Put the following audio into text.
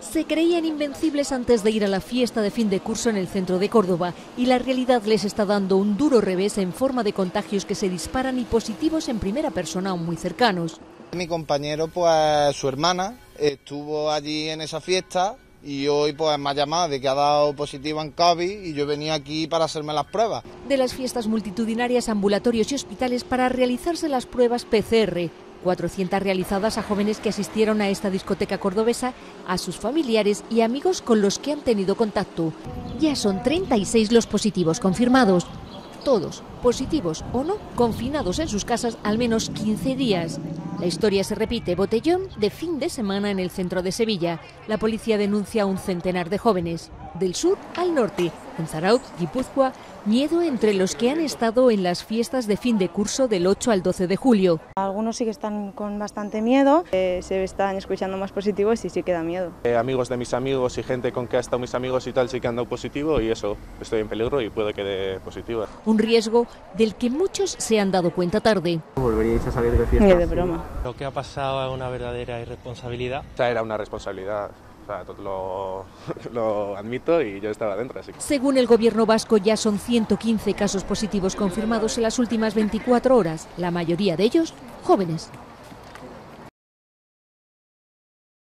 Se creían invencibles antes de ir a la fiesta de fin de curso en el centro de Córdoba y la realidad les está dando un duro revés en forma de contagios que se disparan y positivos en primera persona o muy cercanos. Mi compañero, pues su hermana estuvo allí en esa fiesta y hoy pues me ha llamado de que ha dado positivo en COVID y yo venía aquí para hacerme las pruebas. De las fiestas multitudinarias, ambulatorios y hospitales para realizarse las pruebas PCR. 400 realizadas a jóvenes que asistieron a esta discoteca cordobesa, a sus familiares y amigos con los que han tenido contacto. Ya son 36 los positivos confirmados. Todos, positivos o no, confinados en sus casas al menos 15 días. La historia se repite, botellón de fin de semana en el centro de Sevilla. La policía denuncia a un centenar de jóvenes. Del sur al norte, en Zarautz, Guipúzcoa, miedo entre los que han estado en las fiestas de fin de curso del 8 al 12 de julio. Algunos sí que están con bastante miedo, se están escuchando más positivos y sí que da miedo. Amigos de mis amigos y gente con que ha estado mis amigos y tal sí que han dado positivo y eso, estoy en peligro y puede que dé positivo. Un riesgo del que muchos se han dado cuenta tarde. ¿Volveríais a salir de fiesta? Ni de broma. Lo que ha pasado es una verdadera irresponsabilidad. O sea, era una responsabilidad. O sea, lo admito y yo estaba dentro, así que... Según el gobierno vasco, ya son 115 casos positivos confirmados en las últimas 24 horas, la mayoría de ellos jóvenes.